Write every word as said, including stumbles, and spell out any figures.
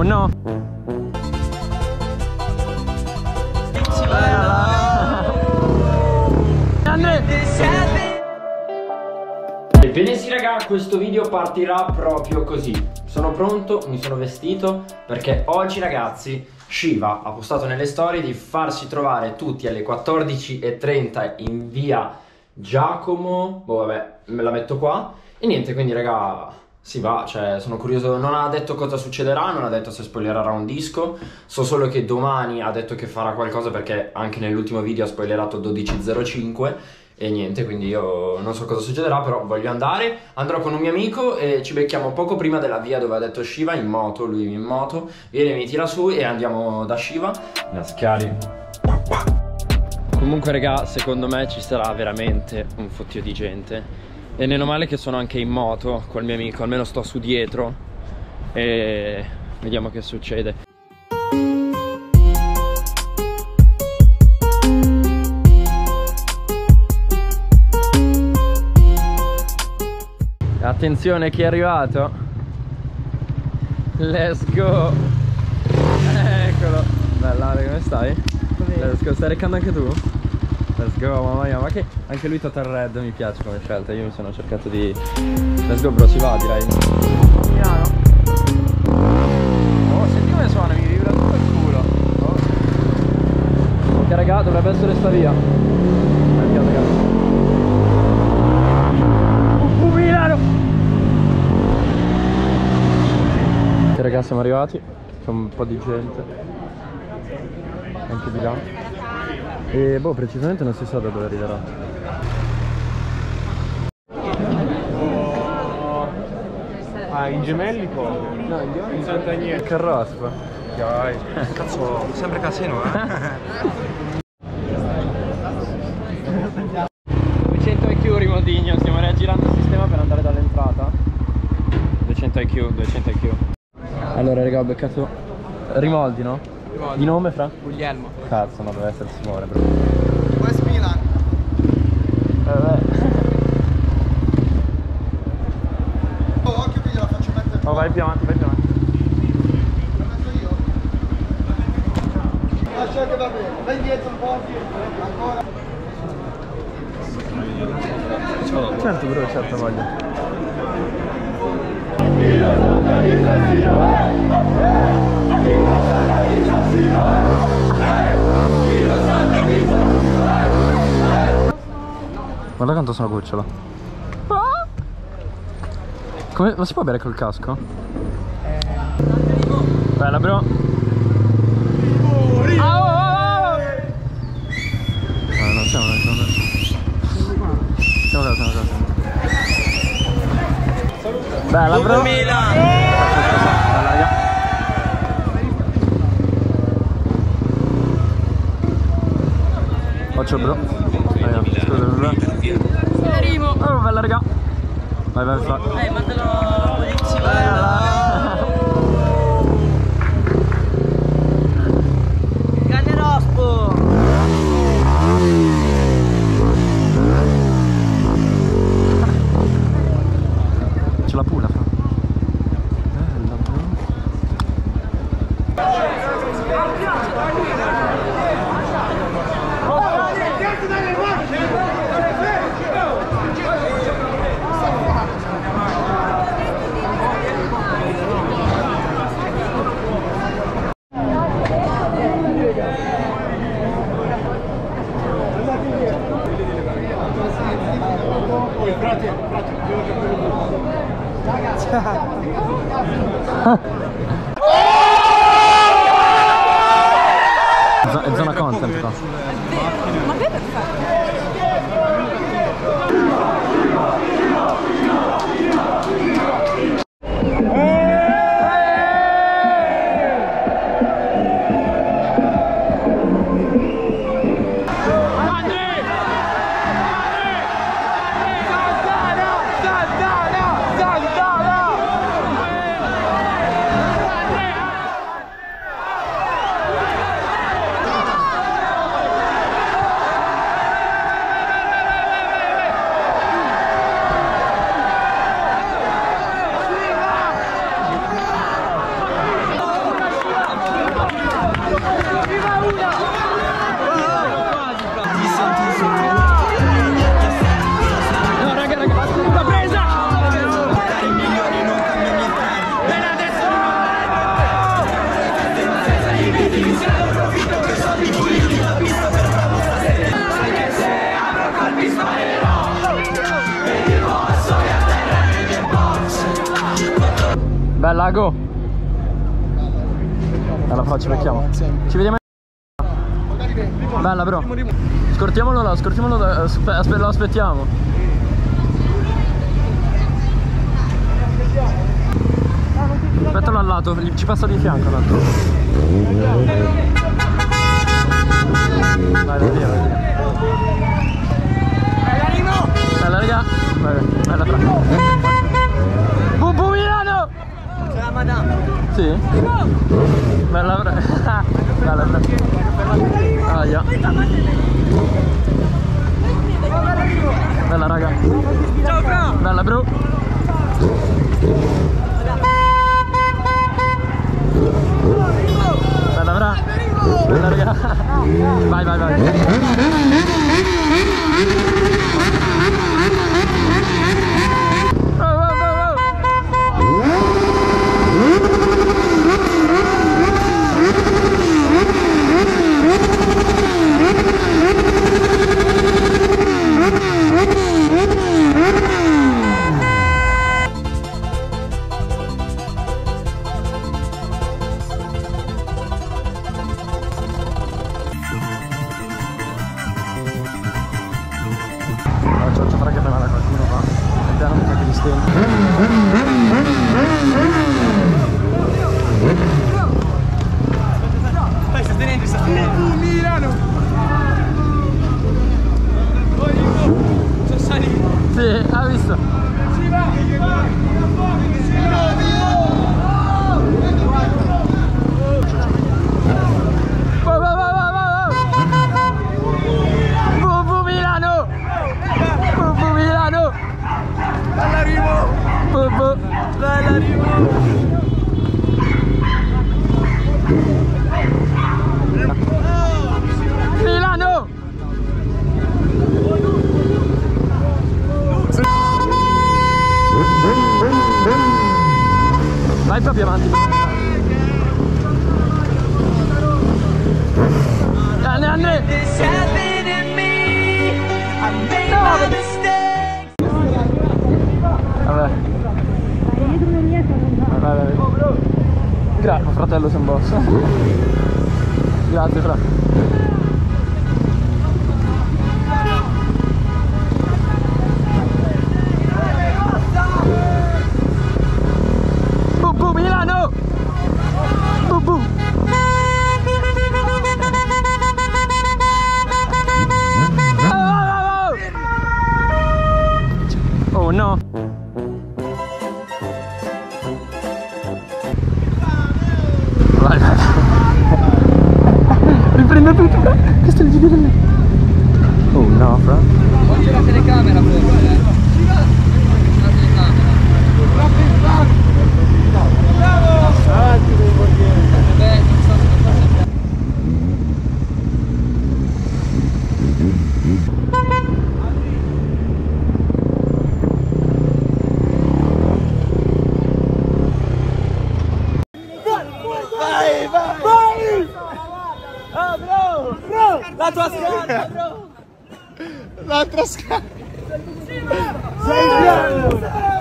no? Ebbene sì raga, questo video partirà proprio così. Sono pronto, mi sono vestito perché oggi ragazzi Shiva ha postato nelle storie di farsi trovare tutti alle quattordici e trenta in via Giacomo. Boh vabbè, me la metto qua. E niente, quindi raga si va, cioè sono curioso. Non ha detto cosa succederà, non ha detto se spoilerà un disco. So solo che domani ha detto che farà qualcosa, perché anche nell'ultimo video ha spoilerato dodici zero cinque. E niente, quindi io non so cosa succederà, però voglio andare. Andrò con un mio amico e ci becchiamo poco prima della via dove ha detto Shiva, in moto, lui in moto. Viene, mi tira su e andiamo da Shiva. La schiari. Comunque raga, secondo me ci sarà veramente un fottio di gente. E meno male che sono anche in moto col mio amico, almeno sto su dietro. E vediamo che succede. Attenzione, chi è arrivato? Let's go! Eccolo! Bella, come stai? Let's go, stai recando anche tu? Let's go, mamma mia, ma che anche lui Total Red mi piace come scelta, io mi sono cercato di... Let's go bro, si va direi. Piano. Oh, senti come suona, mi vibra tutto il culo. Oh. Ok raga, dovrebbe essere sta via. Andiamo ragazzi. Ok ragazzi, siamo arrivati, c'è un po' di gente anche di là e boh, precisamente non si sa da dove arriverà. Ah, i gemelli come? No, in Sant'Agnese. Carraspa. Dai. Cazzo, sempre casino, eh? duecento I Q Rimodino, stiamo reagirando il sistema per andare dall'entrata. duecento I Q, duecento I Q. Allora raga, ho beccato Rimoldi, no? Rimoldi. Di nome fra? Guglielmo. Cazzo, ma deve essere Simone bro. West Milan. Vabbè. Oh, occhio che gliela faccio mettere. Oh, vai più avanti, vai più avanti. La metto io? Lascia che va bene. Vai indietro un po'. Ancora. Certo bro, certo voglio. Guarda quanto sono cucciolo. Come? Ma si può bere col casco? Bella bro. Ah, oh, oh, oh. No, non siamo, non siamo. Siamo là, siamo là. Bella bro. Bella raga. Occhio bro. Raga, scusa bro. Rimo. Oh bella raga. Vai vai vai. Dai, mandalo Grande Rospo. C'è la pula fa. Bella bro. È zona content qua. Ma che è perfetto? Bella, go. Alla però ci becchiamo. Ci vediamo. Bella, bro. Scortiamolo là, scortiamolo là. Aspe aspe lo aspettiamo. Aspettalo al lato, ci passa di fianco tanto. Vai, vai via, vai via. Bella raga. Bella fra. Bubu Milano! C'è la madame. Sì? Bella fra. Bella fra. Ah, yeah. Bella raga. Ciao fra. Bella bro. Bella fra. Bella raga. Vai vai vai. Oh, oh, oh, Cioccio fra che prima da qualcuno qua. Vediamo che li stenti. Dai, sta tenendo, sta tenendo. Milano! Sono salito. Sì, ha visto? Si va! Si va! Wow, wow, wow, wow, wow. Bubu Milano! Bubu Milano! Dall'arrivo! Bubu! Dall'arrivo! Milano! Vai proprio avanti. Anne, Anne! Vabbè. Vabbè, vabbè. Grazie, fratello, sei un boss. Grazie, fra. Bubu Milano! Bubu! Oh no! Vai, vai. Riprendo tutto, fra. Questo è il video del... Oh no, fra. Oggi la telecamera forse, eh. La telecamera. Bravo! Avanti con il portiere. Beh, non so se vai, vai! Vai! Ah, bro! Bro! La tua scarpa, bro! L'altra scarpa! Sei bravo!